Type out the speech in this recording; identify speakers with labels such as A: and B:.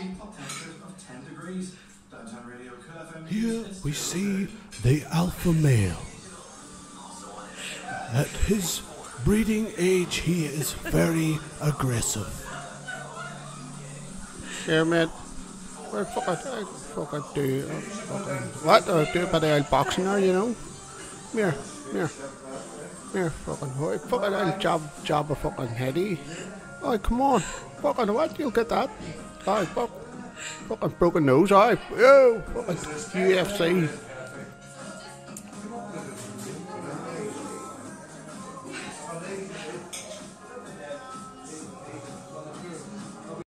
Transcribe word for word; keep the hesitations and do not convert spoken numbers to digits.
A: Here we see the alpha male. At his breeding age, he is very aggressive.
B: Yeah, man. Well, fuck it. I fucking do. Uh, fucking, what? I do a bit of old boxing now, you know? Here, here. Here, fucking. Oh, fucking, I'll job, job a fucking heady. Oh, come on. Fucking what? You'll get that. Oh, fuck. Fucking broken nose, aye. Yo, fucking U F C.